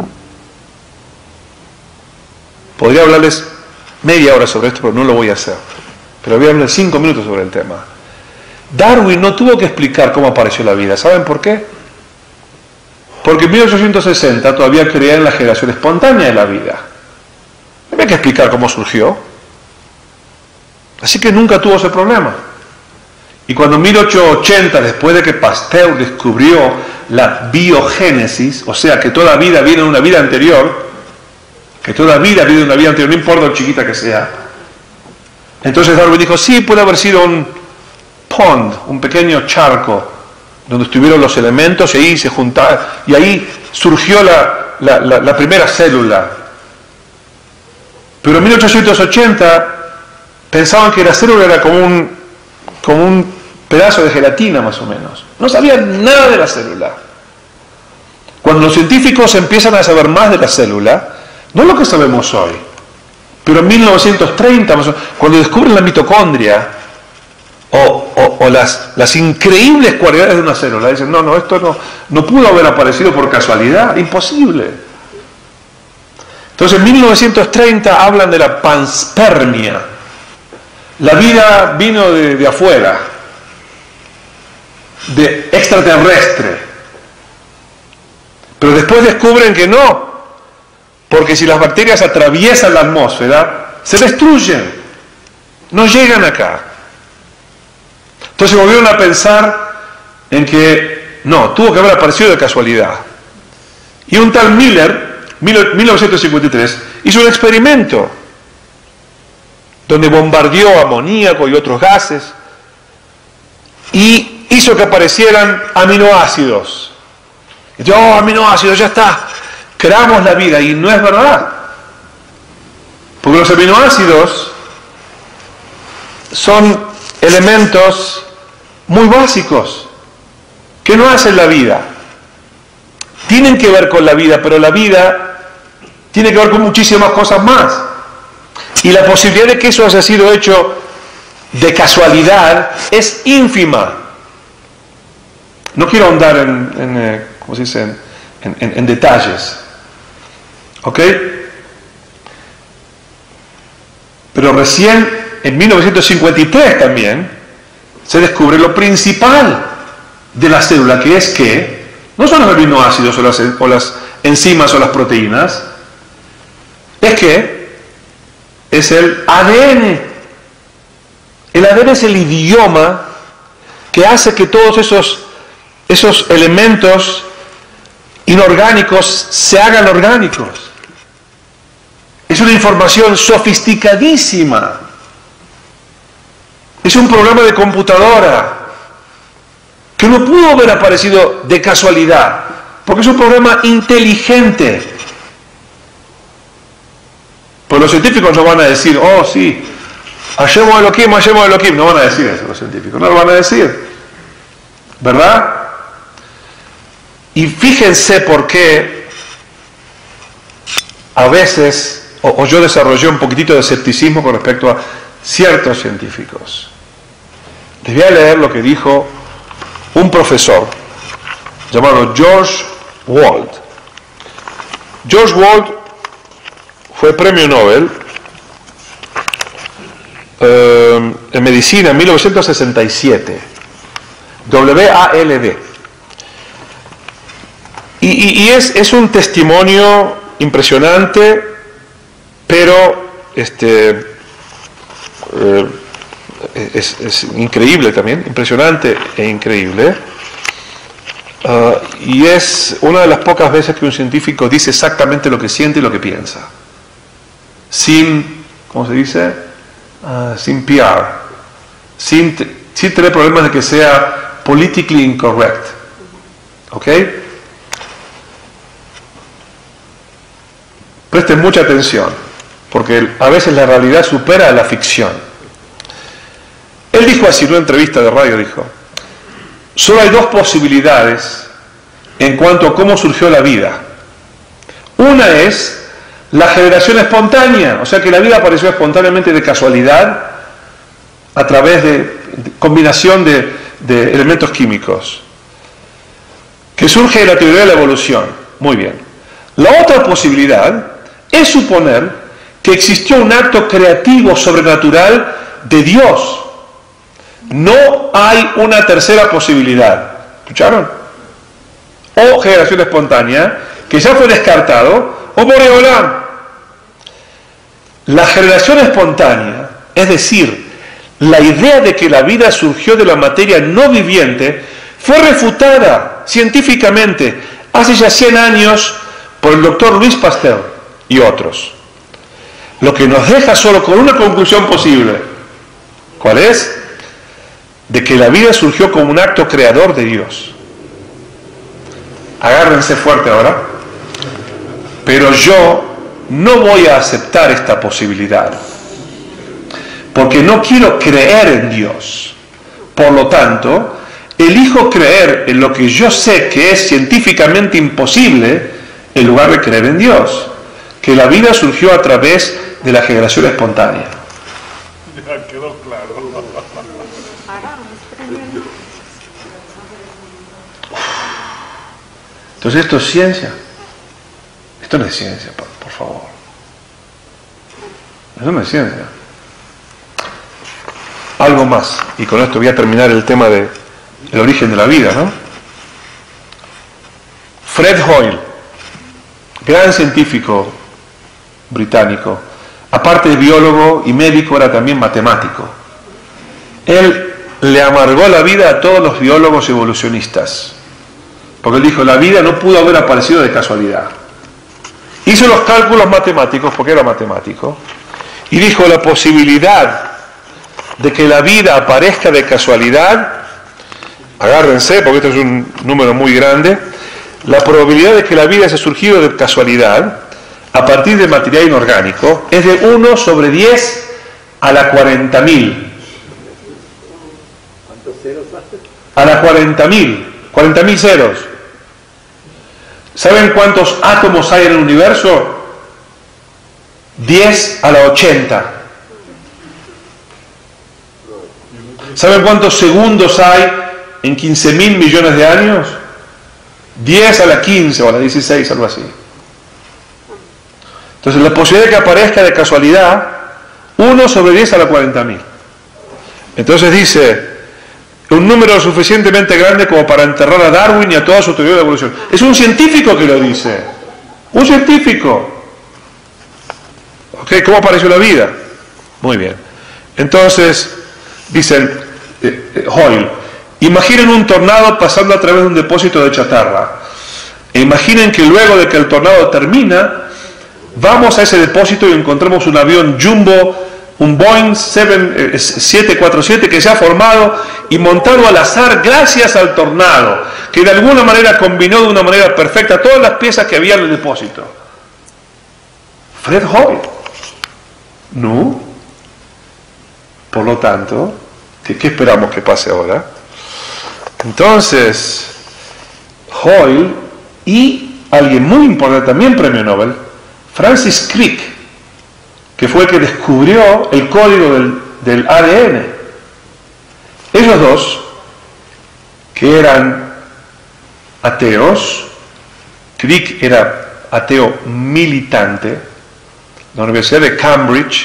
Podría hablarles media hora sobre esto, pero no lo voy a hacer. Pero voy a hablar cinco minutos sobre el tema. Darwin no tuvo que explicar cómo apareció la vida. ¿Saben por qué? Porque en mil ochocientos sesenta todavía creía en la generación espontánea de la vida. No había que explicar cómo surgió. Así que nunca tuvo ese problema. Y cuando en mil ochocientos ochenta, después de que Pasteur descubrió la biogénesis, o sea que toda vida viene de una vida anterior, que toda vida viene de una vida anterior, no importa lo chiquita que sea, entonces Darwin dijo, sí, puede haber sido un pond, un pequeño charco, donde estuvieron los elementos y ahí se juntaron, y ahí surgió la, la, la, la primera célula. Pero en mil ochocientos ochenta pensaban que la célula era como un, como un pedazo de gelatina más o menos. No sabían nada de la célula. Cuando los científicos empiezan a saber más de la célula, no es lo que sabemos hoy, pero en mil novecientos treinta, cuando descubren la mitocondria, o, o, o las, las increíbles cualidades de una célula, dicen, no, no, esto no, no pudo haber aparecido por casualidad, imposible. Entonces en mil novecientos treinta hablan de la panspermia. La vida vino de, de afuera, de extraterrestre. Pero después descubren que no, porque si las bacterias atraviesan la atmósfera, se destruyen, no llegan acá. Entonces volvieron a pensar en que no, tuvo que haber aparecido de casualidad. Y un tal Miller, mil novecientos cincuenta y tres, hizo un experimento donde bombardeó amoníaco y otros gases y hizo que aparecieran aminoácidos. Y dijo, oh, aminoácidos, ya está, creamos la vida, y no es verdad. Porque los aminoácidos son elementos muy básicos que no hacen la vida. Tienen que ver con la vida, pero la vida tiene que ver con muchísimas cosas más. Y la posibilidad de que eso haya sido hecho de casualidad es ínfima. No quiero ahondar en, en, ¿cómo se dice? En, en, en detalles. ¿Ok? Pero recién en mil novecientos cincuenta y tres también se descubre lo principal de la célula, que es que no son los aminoácidos o las, o las enzimas o las proteínas, es que es el A D N. El A D N es el idioma que hace que todos esos, esos elementos inorgánicos se hagan orgánicos. Es una información sofisticadísima. Es un programa de computadora que no pudo haber aparecido de casualidad, porque es un programa inteligente. Pues los científicos no van a decir, oh sí, hallemos Elohim, hallemos Elohim. No van a decir eso los científicos, no lo van a decir. ¿Verdad? Y fíjense por qué a veces, o, o yo desarrollé un poquitito de escepticismo con respecto a ciertos científicos. Les voy a leer lo que dijo un profesor llamado George Wald. George Wald fue premio Nobel eh, en medicina en mil novecientos sesenta y siete. W A L D. Y, y, y es, es un testimonio impresionante, pero este, eh, es, es increíble también, impresionante e increíble. Uh, y es una de las pocas veces que un científico dice exactamente lo que siente y lo que piensa. Sin, ¿cómo se dice? Uh, sin P R. Sin, sin tener problemas de que sea politically incorrect. ¿Ok? Presten mucha atención, porque a veces la realidad supera a la ficción. Él dijo así en una entrevista de radio, dijo, solo hay dos posibilidades en cuanto a cómo surgió la vida. Una es la generación espontánea, o sea que la vida apareció espontáneamente de casualidad a través de, de combinación de, de elementos químicos, que surge de la teoría de la evolución. Muy bien. La otra posibilidad es suponer que existió un acto creativo sobrenatural de Dios. No hay una tercera posibilidad. ¿Escucharon? O generación espontánea, que ya fue descartado, o Borei Olam. La generación espontánea, es decir, la idea de que la vida surgió de la materia no viviente, fue refutada científicamente hace ya cien años por el doctor Louis Pasteur y otros. Lo que nos deja solo con una conclusión posible. ¿Cuál es? De que la vida surgió como un acto creador de Dios. Agárrense fuerte ahora. Pero yo no voy a aceptar esta posibilidad. Porque no quiero creer en Dios. Por lo tanto, elijo creer en lo que yo sé que es científicamente imposible en lugar de creer en Dios. Que la vida surgió a través de la generación espontánea. Ya quedó claro. Entonces esto es ciencia. Esto no es ciencia, por, por favor. Eso no es ciencia. Algo más, y con esto voy a terminar el tema de el origen de la vida, ¿no? Fred Hoyle, gran científico británico, aparte de biólogo y médico, era también matemático. Él le amargó la vida a todos los biólogos evolucionistas, porque él dijo, la vida no pudo haber aparecido de casualidad. Hizo los cálculos matemáticos, porque era matemático, y dijo, la posibilidad de que la vida aparezca de casualidad, agárrense, porque esto es un número muy grande, la probabilidad de que la vida haya surgido de casualidad, a partir de material inorgánico, es de uno sobre diez a la cuarenta mil. ¿Cuántos ceros hace? A la cuarenta mil. cuarenta mil ceros. ¿Saben cuántos átomos hay en el universo? diez a la ochenta. ¿Saben cuántos segundos hay en quince mil millones de años? diez a la quince o a la dieciséis, algo así. Entonces la posibilidad de que aparezca de casualidad, uno sobre diez a la cuarenta mil. Entonces dice, un número suficientemente grande como para enterrar a Darwin y a toda su teoría de la evolución. Es un científico que lo dice. Un científico. ¿Ok? ¿Cómo apareció la vida? Muy bien. Entonces, dicen, eh, eh, Hoyle, imaginen un tornado pasando a través de un depósito de chatarra. E imaginen que luego de que el tornado termina, vamos a ese depósito y encontramos un avión jumbo, un Boeing siete cuatro siete que se ha formado y montado al azar gracias al tornado, que de alguna manera combinó de una manera perfecta todas las piezas que había en el depósito. Fred Hoyle. No. Por lo tanto, ¿qué, qué esperamos que pase ahora? Entonces, Hoyle y alguien muy importante, también premio Nobel, Francis Crick, que fue el que descubrió el código del, del A D N. Ellos dos, que eran ateos, Crick era ateo militante, la Universidad de Cambridge,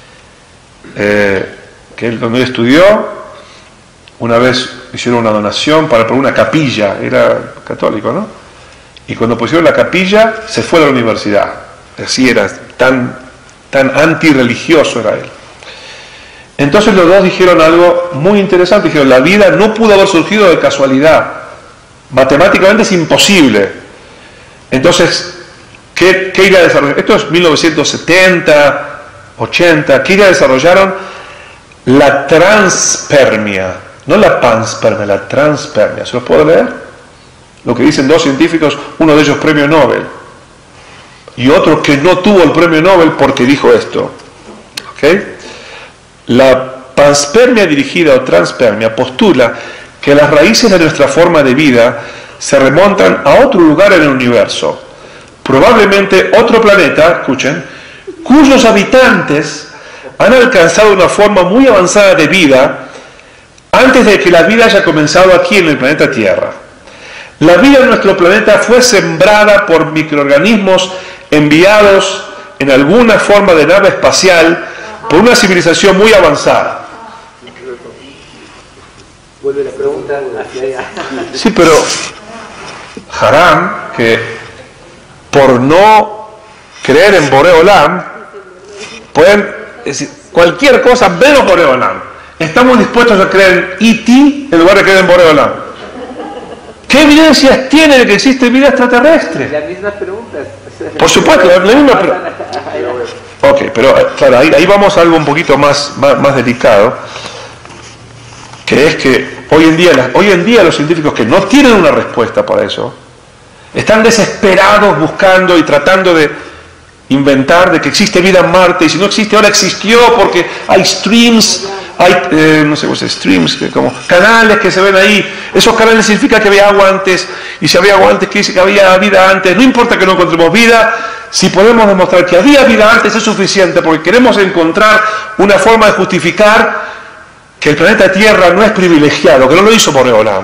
eh, que es donde él estudió, una vez hicieron una donación para poner una capilla, era católico, ¿no? Y cuando pusieron la capilla, se fue a la universidad. Así era, tan, tan antirreligioso era él. Entonces los dos dijeron algo muy interesante, dijeron, la vida no pudo haber surgido de casualidad, matemáticamente es imposible. Entonces, ¿qué, qué idea desarrollaron? Esto es mil novecientos setenta, ochenta, ¿qué idea desarrollaron? La transpermia, no la panspermia, la transpermia. ¿Se los puedo leer? Lo que dicen dos científicos, uno de ellos premio Nobel, y otro que no tuvo el premio Nobel porque dijo esto. ¿Okay? La panspermia dirigida o transpermia postula que las raíces de nuestra forma de vida se remontan a otro lugar en el universo, probablemente otro planeta, escuchen, cuyos habitantes han alcanzado una forma muy avanzada de vida antes de que la vida haya comenzado aquí en el planeta Tierra. La vida en nuestro planeta fue sembrada por microorganismos enviados en alguna forma de nave espacial por una civilización muy avanzada. Vuelve la pregunta hacia allá. Sí, pero Haram, que por no creer en Boreolam, pueden decir cualquier cosa menos Boreolam. Estamos dispuestos a creer en E T en lugar de creer en Boreolam. ¿Qué evidencias tiene de que existe vida extraterrestre? Las mismas preguntas. Por supuesto, la misma pregunta. Ok, pero claro, ahí, ahí vamos a algo un poquito más, más, más delicado, que es que hoy en, día, hoy en día los científicos que no tienen una respuesta para eso, están desesperados buscando y tratando de inventar de que existe vida en Marte, y si no existe ahora existió porque hay streams, hay, eh, no sé, pues, streams, que como canales que se ven ahí. Esos canales significa que había agua antes, y si había agua antes, que dice que había vida antes. No importa que no encontremos vida, si podemos demostrar que había vida antes es suficiente, porque queremos encontrar una forma de justificar que el planeta Tierra no es privilegiado, que no lo hizo Boreolam,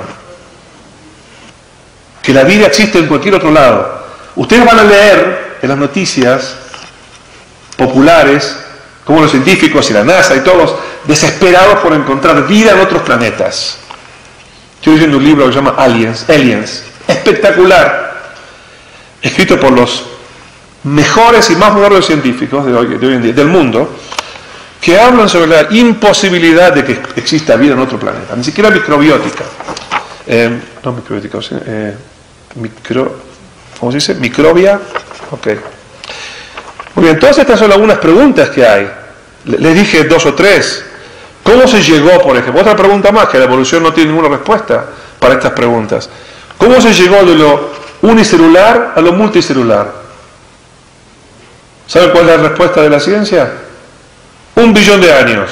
que la vida existe en cualquier otro lado. Ustedes van a leer en las noticias populares como los científicos y la NASA y todos desesperados por encontrar vida en otros planetas. Estoy leyendo un libro que se llama Aliens, Aliens, espectacular, escrito por los mejores y más modernos científicos de hoy, de hoy en día, del mundo, que hablan sobre la imposibilidad de que exista vida en otro planeta, ni siquiera microbiótica. Eh, no microbiótica, eh, micro, ¿cómo se dice? Microbia. Ok. Muy bien, todas estas son algunas preguntas que hay. Les dije dos o tres. ¿Cómo se llegó, por ejemplo? Otra pregunta más, que la evolución no tiene ninguna respuesta para estas preguntas. ¿Cómo se llegó de lo unicelular a lo multicelular? ¿Saben cuál es la respuesta de la ciencia? Un billón de años.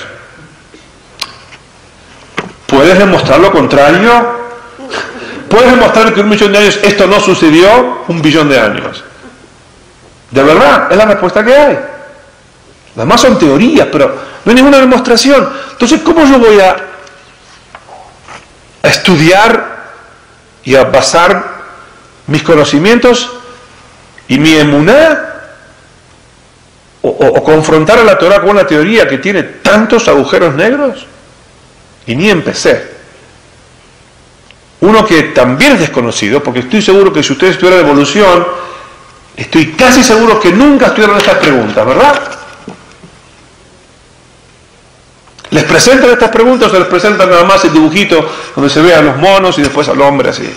¿Puedes demostrar lo contrario? ¿Puedes demostrar que en un millón de años esto no sucedió? Un billón de años. De verdad, es la respuesta que hay. Las demás son teorías, pero no hay ninguna demostración. Entonces, ¿cómo yo voy a, a estudiar y a basar mis conocimientos y mi emuná, o, o, o confrontar a la Torah con una teoría que tiene tantos agujeros negros, y ni empecé. Uno que también es desconocido, porque estoy seguro que si ustedes estudiaran evolución, estoy casi seguro que nunca estudiaron estas preguntas, ¿verdad? ¿Les presentan estas preguntas o les presentan nada más el dibujito donde se ve a los monos y después al hombre así?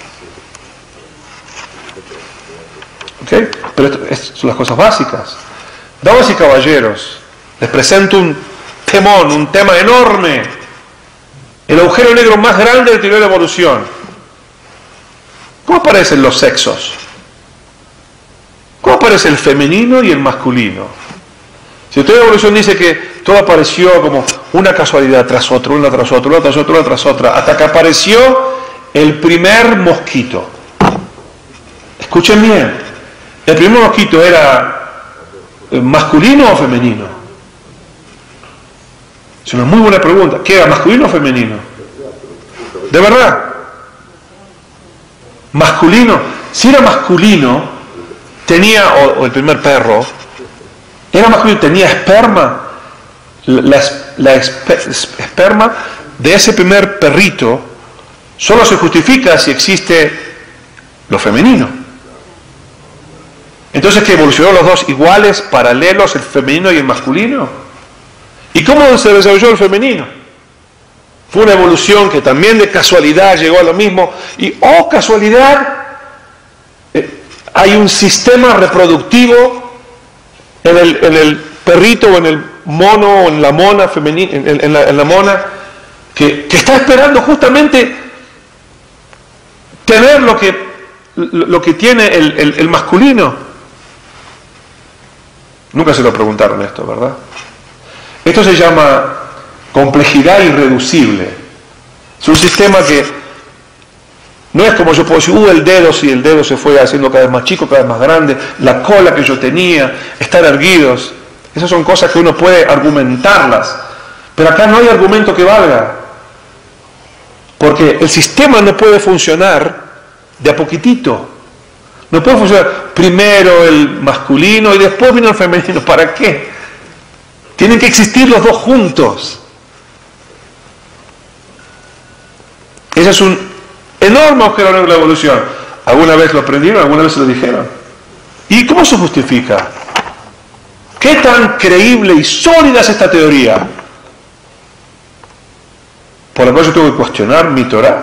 ¿Ok? Pero esto, estas son las cosas básicas. Damas y caballeros, les presento un temón, un tema enorme. El agujero negro más grande de la teoría de la evolución. ¿Cómo aparecen los sexos? ¿Cómo aparece el femenino y el masculino? Si la teoría de la evolución dice que todo apareció como una casualidad tras otra, una tras otra, una tras otra, una tras otra, hasta que apareció el primer mosquito. Escuchen bien, ¿el primer mosquito era masculino o femenino? Es una muy buena pregunta. ¿Qué era, masculino o femenino? ¿De verdad? Masculino. Si era masculino, tenía, o, o el primer perro, era masculino, tenía esperma. La, la esper, esperma de ese primer perrito solo se justifica si existe lo femenino. Entonces, ¿que evolucionaron los dos iguales, paralelos, el femenino y el masculino? ¿Y cómo se desarrolló el femenino? Fue una evolución que también de casualidad llegó a lo mismo. Y, oh casualidad, eh, hay un sistema reproductivo en el, en el perrito o en el mono o en la mona femenina, en, en, la, en la mona, que, que está esperando justamente tener lo que, lo que tiene el, el, el masculino. Nunca se lo preguntaron esto, ¿verdad? Esto se llama complejidad irreducible. Es un sistema que no es como yo puedo decir, uh, el dedo, si el dedo se fue haciendo cada vez más chico, cada vez más grande, la cola que yo tenía, estar erguidos. Esas son cosas que uno puede argumentarlas. Pero acá no hay argumento que valga. Porque el sistema no puede funcionar de a poquitito. No puede funcionar primero el masculino y después vino el femenino. ¿Para qué? Tienen que existir los dos juntos. Ese es un enorme agujero negro de la evolución. ¿Alguna vez lo aprendieron? ¿Alguna vez se lo dijeron? ¿Y cómo se justifica? ¿Qué tan creíble y sólida es esta teoría? Por lo cual yo tengo que cuestionar mi Torah.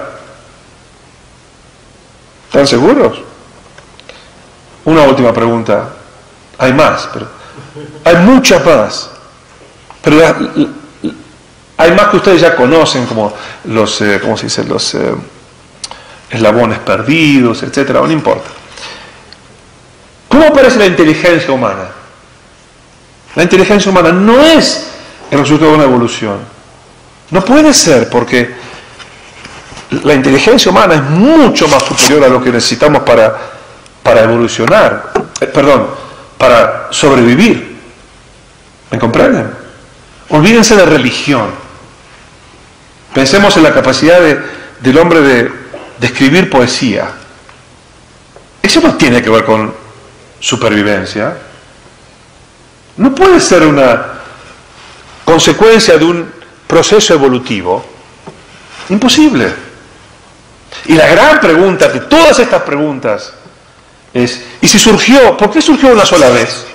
¿Están seguros? Una última pregunta. Hay más, pero hay muchas más. Pero la, la, hay más que ustedes ya conocen, como los, eh, ¿cómo se dice? Los eh, eslabones perdidos, etcétera. No importa. ¿Cómo aparece la inteligencia humana? La inteligencia humana no es el resultado de una evolución. No puede ser, porque la inteligencia humana es mucho más superior a lo que necesitamos para, para evolucionar. Eh, perdón, para sobrevivir. ¿Me comprenden? Olvídense de religión. Pensemos en la capacidad de, del hombre de, de escribir poesía. Eso no tiene que ver con supervivencia. No puede ser una consecuencia de un proceso evolutivo. Imposible. Y la gran pregunta de todas estas preguntas es, ¿y si surgió? ¿Por qué surgió una sola vez?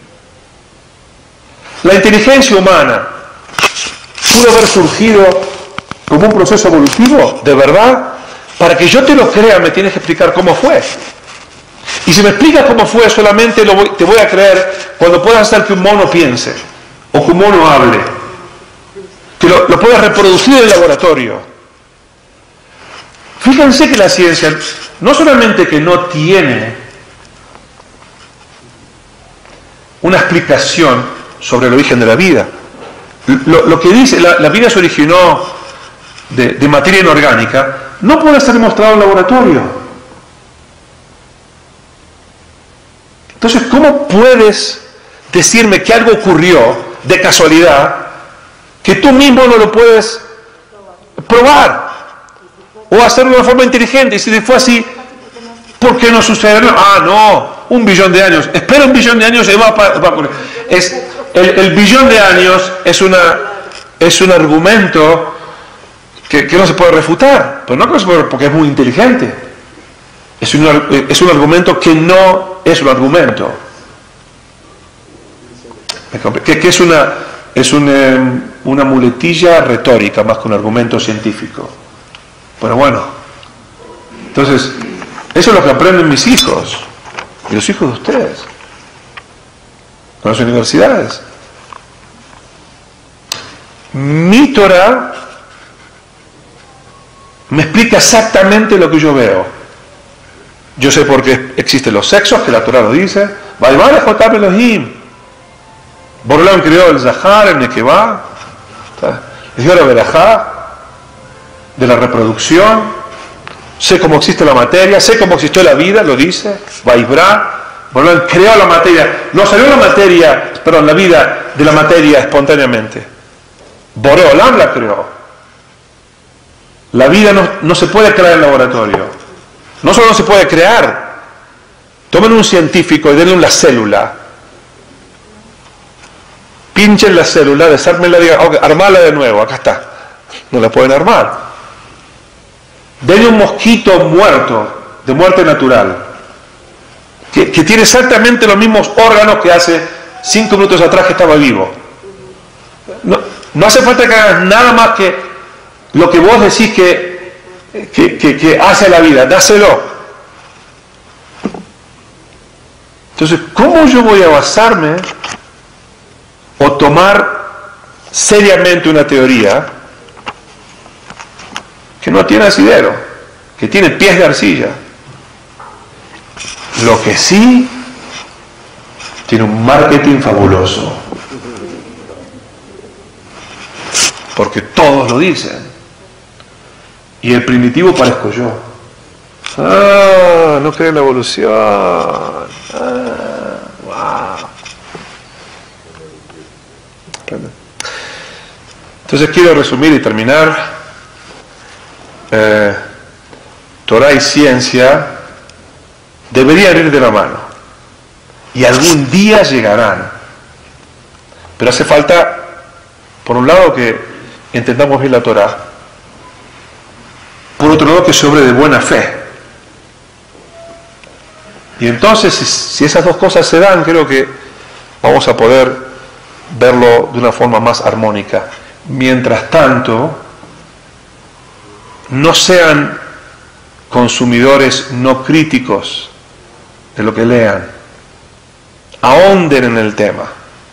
La inteligencia humana pudo haber surgido como un proceso evolutivo, ¿de verdad? Para que yo te lo crea, me tienes que explicar cómo fue. Y si me explicas cómo fue, solamente lo voy, te voy a creer cuando puedas hacer que un mono piense, o que un mono hable, que lo, lo puedas reproducir en el laboratorio. Fíjense que la ciencia, no solamente que no tiene una explicación sobre el origen de la vida. Lo, lo que dice, la, la vida se originó de, de materia inorgánica, no puede ser demostrado en laboratorio. Entonces, ¿cómo puedes decirme que algo ocurrió de casualidad que tú mismo no lo puedes probar? O hacerlo de una forma inteligente, y si fue así, ¿Por qué no sucede? Ah, no, un billón de años. Espera un billón de años y va, va, va. Es, el, el billón de años es, una, es un argumento que, que no se puede refutar, pero no porque es muy inteligente. Es un, es un argumento que no es un argumento. Que, que es, una, es una, una muletilla retórica más que un argumento científico. Pero bueno, entonces, eso es lo que aprenden mis hijos y los hijos de ustedes con las universidades. Mi Torah me explica exactamente lo que yo veo. Yo sé por qué existen los sexos, que la Torah lo dice. Borolán creó el Zahar, el Nekevá, les dio la verajá de la reproducción. Sé cómo existe la materia, sé cómo existió la vida, lo dice. Vaibra, Borolán creó la materia. No salió la materia, perdón, la vida de la materia espontáneamente. Borolán la creó. La vida no, no se puede crear en laboratorio. No solo no se puede crear. Tomen un científico y denle una célula. Pinchen la célula, desármenla, digan, okay, armarla de nuevo, acá está. No la pueden armar. Denle un mosquito muerto, de muerte natural, que, que tiene exactamente los mismos órganos que hace cinco minutos atrás que estaba vivo. No, no hace falta que hagas nada más que lo que vos decís que, que, que, que hace la vida, dáselo. Entonces, ¿cómo yo voy a basarme o tomar seriamente una teoría que no tiene asidero, que tiene pies de arcilla? Lo que sí tiene un marketing fabuloso, porque todos lo dicen, y el primitivo parezco yo. Ah, no cree en la evolución. Ah, wow. Entonces quiero resumir y terminar. Eh, Torah y ciencia deberían ir de la mano y algún día llegarán, pero hace falta, por un lado, que entendamos bien la Torah, por otro lado, que se obre de buena fe. Y entonces, si, si esas dos cosas se dan, creo que vamos a poder verlo de una forma más armónica. Mientras tanto, no sean consumidores no críticos de lo que lean. Ahonden en el tema.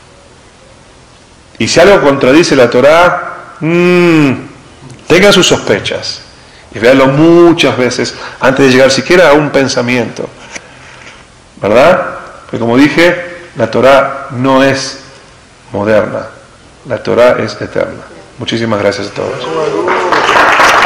Y si algo contradice la Torah, mmm, tengan sus sospechas. Y véanlo muchas veces antes de llegar siquiera a un pensamiento. ¿Verdad? Porque como dije, la Torah no es moderna. La Torah es eterna. Muchísimas gracias a todos.